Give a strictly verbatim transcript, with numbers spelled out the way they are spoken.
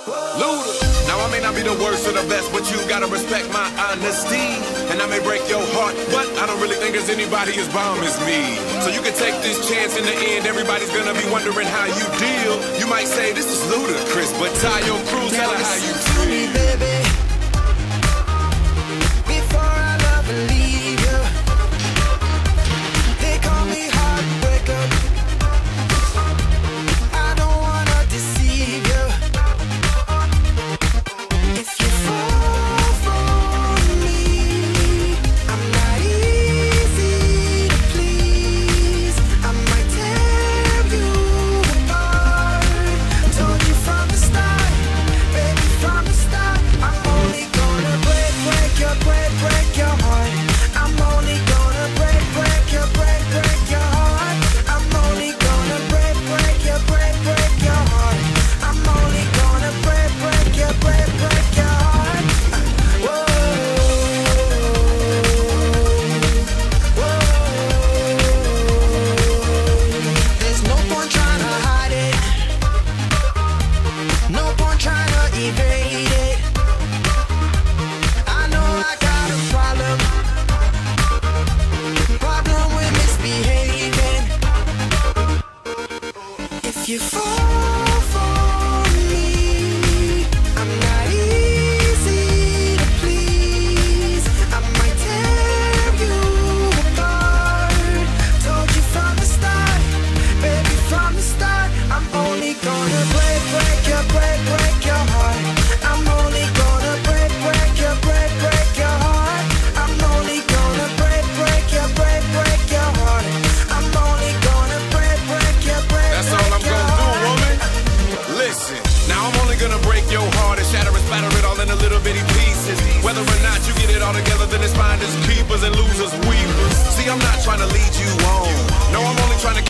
Now I may not be the worst or the best, but you gotta respect my honesty. And I may break your heart, but I don't really think there's anybody as bomb as me. So you can take this chance. In the end, everybody's gonna be wondering how you deal. You might say this is ludicrous, but tiao, cruz, tell her how you feel. Me, baby, before I love and leave you. They call me heartbreaker. I don't wanna deceive you. If you fall for me, I'm not easy to please. I might tear you apart. Told you from the start, baby, from the start. I'm only gonna break, break your, break, break your heart. I'm only gonna break, break your, break, break your heart. I'm only gonna break, break your, break, break your heart. I'm only gonna break, break your, break, break your heart. Whoa, whoa. There's no point trying to hide it. No point trying to evade it. I know I got a problem. Problem with misbehaving. If you fall for me, I'm not easy to please. I might tear you apart. Told you from the start, baby, from the start. I'm only gonna break, break your, break, break your heart. I'm only gonna break, break your, break, break your heart. I'm only gonna break, break your, break, break your heart. I'm only gonna break, break your, break, That's all I'm break your gonna do, heart. woman. Listen, now I'm only gonna break your heart and shatter and spatter it all into little bitty pieces. Whether or not you get it all together, then it's finders, keepers, and losers, weepers. See, I'm not trying to lead you